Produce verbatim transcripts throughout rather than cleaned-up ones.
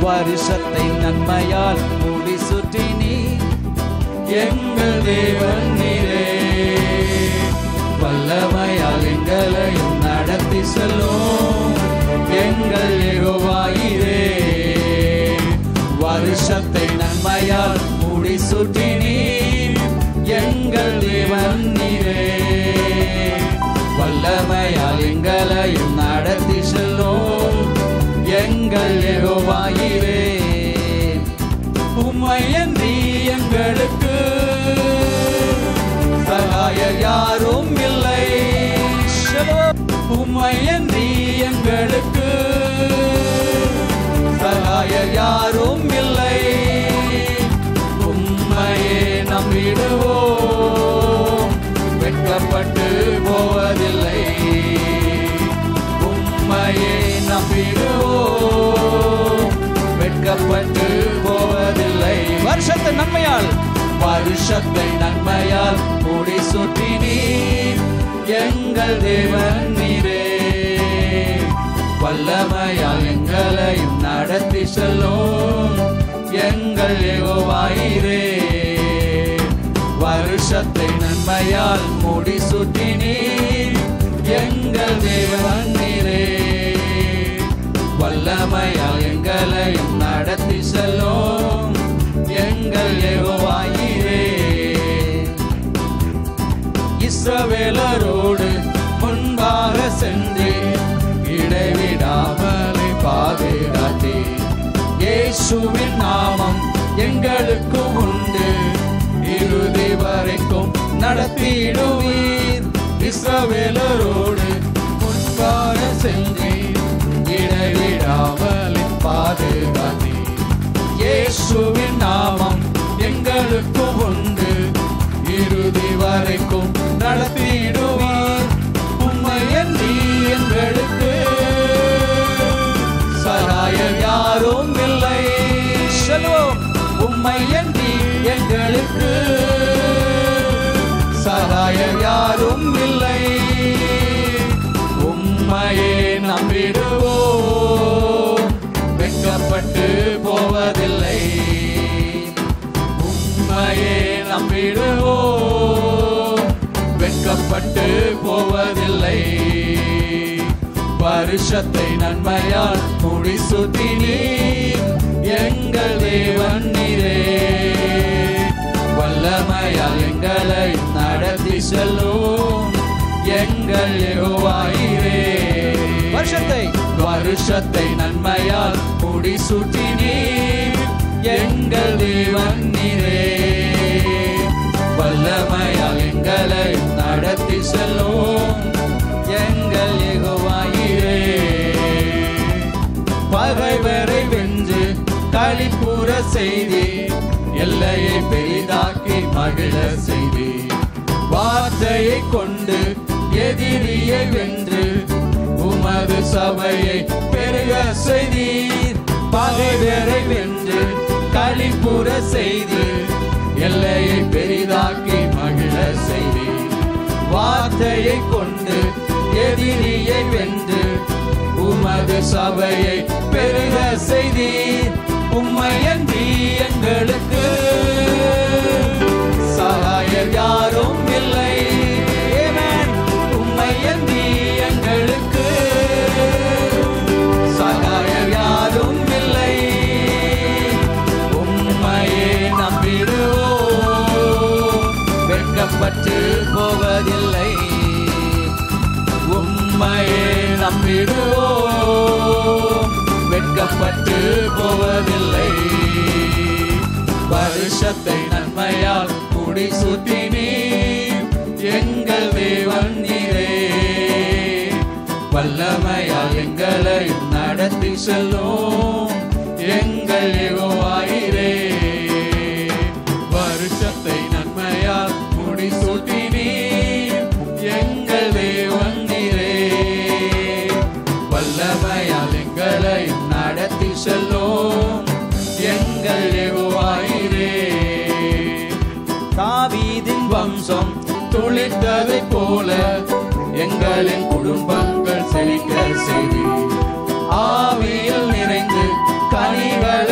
வருஷத்தை நன்மையால் மூடி சுற்றி நீ எங்கள் தேவன் நீரே. வல்லமையால் எங்களையும் நடத்தி செல்லும் எங்கள் யெகோவாயிரே. வருஷத்தை நன்மையால் மூடி சுற்றி நீ எங்கள் தேவன் நீரே. வல்லமையால் எங்களையும் நடத்தி செல்லும் எங்கள் யெகோவாயிரே. உம்மையன்றி எங்களுக்கு சகாயர் யாரும் இல்லை. உம்மையன்றி எங்களுக்கு சகாயர் யாரும் இல்லை. உம்மையே நம்பிடுவோம், வெட்கப்பட்டு போவதில்லை. உம்மையே நம்பிடுவோம், வெட்கப்பட்டு போவதில்லை. வருஷத்தை நன்மையால் வருஷத்தை நன்மையால் மூடி சுற்றி நீர் எங்கள் தேவன் நீரே. வல்லமையால் எங்களையும் நடத்தி செல்லும் எங்கள் யெகோவாயிரே. வருஷத்தை நன்மையால் மூடி சுற்றி நீர் எங்கள் தேவன் நீரே. வல்லமையால் எங்களையும் நடத்தி செல்லும் எங்கள் யெகோவாயிரே. இஸ்ரவேலரோடு முன்பாக சென்று இடைவிடாமலே பாதுகாத்தே. இயேசுவின் நாமம் எங்களுக்கு உண்டு, இறுதி வரைக்கும் நடத்திடுவீர். இஸ்ரவேலரோடு முன்பாக சென்று இடைவிடாமலே பாதுகாத்தே. இயேசுவின் நாமம் எங்களுக்கு உண்டு, இறுதி வரைக்கும் நடத்திடுவீர். உம்மையன்றி எங்களுக்கு சகாயர் யாரும் இல்லை. உம்மையன்றி எங்களுக்கு சகாயர் யாரும் இல்லை. உம்மையே நம்பிடுவோம், வெட்கப்பட்டு போவதில்லை. உம்மையே நம்பிடுவோம், வெட்கப்பட்டு போவதில்லை. வருஷத்தை நன்மையால் மூடி சுற்றி நீர் எங்கள் தேவன் நீரே. வல்லமையால் எங்களை நடத்தி செல்லும் எங்கள் யெகோவாயிரே. வருஷத்தை வருஷத்தை நன்மையால் மூடி சுற்றி நீர் எங்கள் தேவன் நீரே. வல்லமையால் எங்களை நடத்தி செல்லும் எங்கள் யெகோவாயிரே. பகைவரை வென்று களிப்புற செய்தி, எல்லையை பெரிதாக்கி மகிழ செய்தி. வார்த்தையை கொண்டு எதிரியை வென்று உமது சபையை பெருக செய்தீர். பகைவரை வென்று களிப்புற செய்தி, எல்லையை பெரிதாக்கி மகிழ செய்தீர். வார்த்தையை கொண்டு எதிரியை வென்று உமது சபையை பெருக செய்தீர். உம்மையன்றி எங்களுக்கு சகாயர் யாரும் இல்லை. உம்மையன்றி எங்களுக்கு சகாயர் யாரும் இல்லை. உம்மையே நம்பிடுவோம், வெட்கப்பட்டு போவதில்லை. உம்மையே நம்பிடுவோம், வெட்கப்பட்டு போவதில்லை. வருஷத்தை நன்மையால் மூடி சுற்றி நீர் எங்கள் தேவன் நீரே. வல்லமையால் எங்களை நடத்தி செல்லும் எங்கள் யெகோவாயிரே. வருஷத்தை நன்மையால் மூடி சுற்றி நீர் எங்கள் தேவன் நீரே. வல்லமையால் எங்களை நடத்தி செல்லும் எங்கள் யெகோவாயிரே. தாவீதின் வம்சம் துளிர்த்ததை போல எங்களின் குடும்பங்கள் செழிக்க செய்தி. ஆவியில் நிறைந்து கனிகள்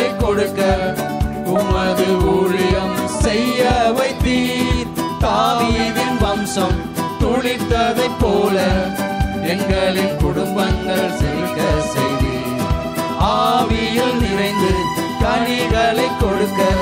கொடுக்க உமது ஊழியம் செய்ய வைத்தீர். தாவீதின் வம்சம் துளிர்த்ததைப் போல எங்களின் குடும்பங்கள் செழிக்க செய்தீர். ஆவியில் நிறைந்து கனிகளை கொடுக்க